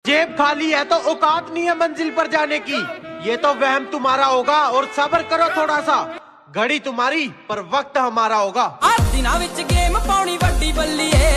जेब खाली है तो औकात नहीं है मंजिल पर जाने की। ये तो वहम तुम्हारा होगा और सब्र करो थोड़ा सा। घड़ी तुम्हारी पर वक्त हमारा होगा। दिना विच गेम पाउनी वड्डी बल्ली है।